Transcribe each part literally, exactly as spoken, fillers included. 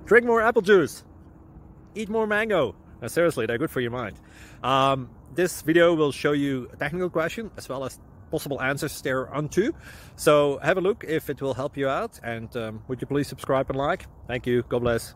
Drink more apple juice. Eat more mango. Uh, seriously, they're good for your mind. Um, this video will show you a technical question as well as possible answers thereunto. So have a look if it will help you out, and um, would you please subscribe and like? Thank you. God bless.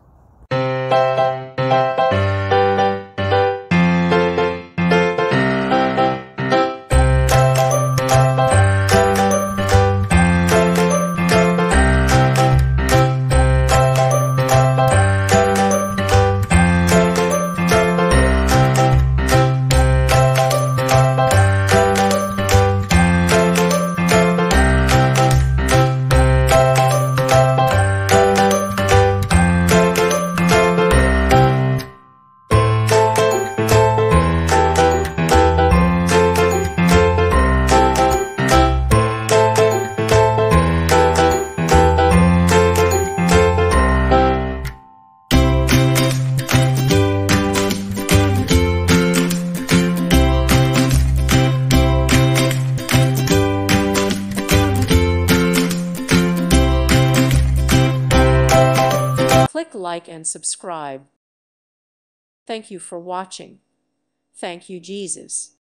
Click like and subscribe. Thank you for watching. Thank you, Jesus.